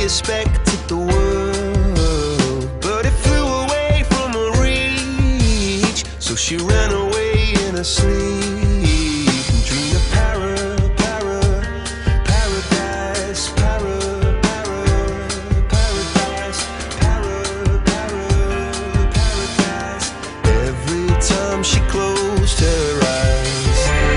expected the world, but it flew away from her reach. So she ran away in her sleep and dreamed of paradise, paradise. Every time she closed her eyes,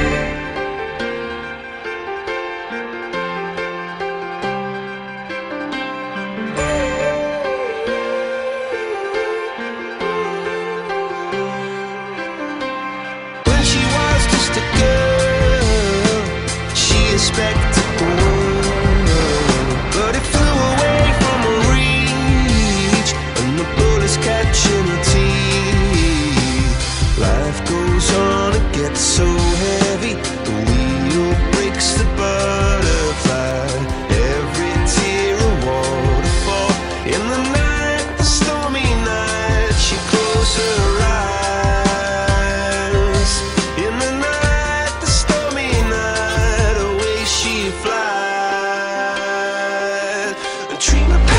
expected the world, but it flew away from her reach, and the bullets catching her teeth. Life goes on, it gets so heavy, the wheel breaks the butterfly. Every tear a waterfall. In the night, the stormy night, she closed her eyes. In the night, the stormy night, she flies and dream of